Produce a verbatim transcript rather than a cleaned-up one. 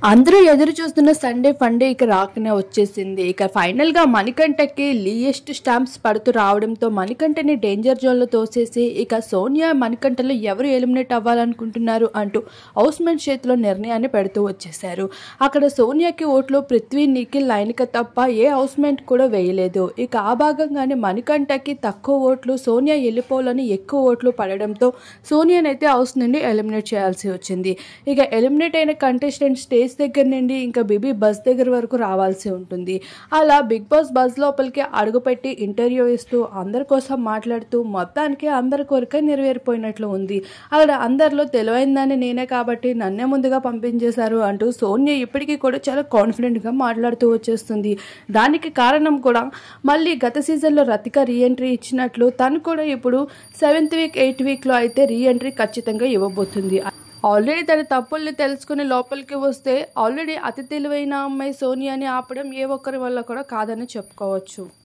అందరూ ఎదురు చూస్తున్న సండే ఫండే ఇక రాకనే వచ్చేసింది. ఇక ఫైనల్గా మణికంఠకి లీయెస్ట్ స్టాంప్స్ పడుతూ రావడంతో మణికంఠని డేంజర్ జోన్లో తోసేసి ఇక సోనియా మణికంఠలో ఎవరు ఎలిమినేట్ అవ్వాలనుకుంటున్నారు అంటూ హౌస్మెంట్ చేతిలో నిర్ణయాన్ని పెడుతూ వచ్చేసారు. అక్కడ సోనియాకి ఓట్లు పృథ్వీ, నిఖిల్, లైనిక తప్ప ఏ హౌస్మెంట్ కూడా వేయలేదు. ఇక ఆ భాగంగానే మణికంఠకి తక్కువ ఓట్లు, సోనియా వెళ్ళిపోవాలని ఎక్కువ ఓట్లు పడడంతో సోనియానైతే హౌస్ నుండి ఎలిమినేట్ చేయాల్సి వచ్చింది. ఇక ఎలిమినేట్ అయిన కంటెస్టెంట్ స్టేజ్ దగ్గర నుండి ఇంకా బీబీ బస్ దగ్గర వరకు రావాల్సి ఉంటుంది. అలా బిగ్ బాస్ బస్ లోపలికి అడుగుపెట్టి ఇంటర్వ్యూ ఇస్తూ అందరి కోసం మాట్లాడుతూ మొత్తానికి అందరి కోరిక నెరవేరిపోయినట్లు ఉంది. అలా అందరిలో తెలివైందని నేనే కాబట్టి నన్నే ముందుగా పంపించేశారు అంటూ సోనియా ఇప్పటికీ కూడా చాలా కాన్ఫిడెంట్గా మాట్లాడుతూ వచ్చేస్తుంది. దానికి కారణం కూడా మళ్ళీ గత సీజన్లో రతిక రీఎంట్రీ ఇచ్చినట్లు తను కూడా ఇప్పుడు సెవెంత్ వీక్ ఎయిత్ వీక్లో అయితే రీఎంట్రీ ఖచ్చితంగా ఇవ్వబోతుంది. ఆల్రెడీ తన తప్పుల్ని తెలుసుకుని లోపలికి వస్తే ఆల్రెడీ అతి తెలివైన అమ్మాయి సోనియాని ఆపడం ఏ ఒక్కరి వల్ల కూడా కాదని చెప్పుకోవచ్చు.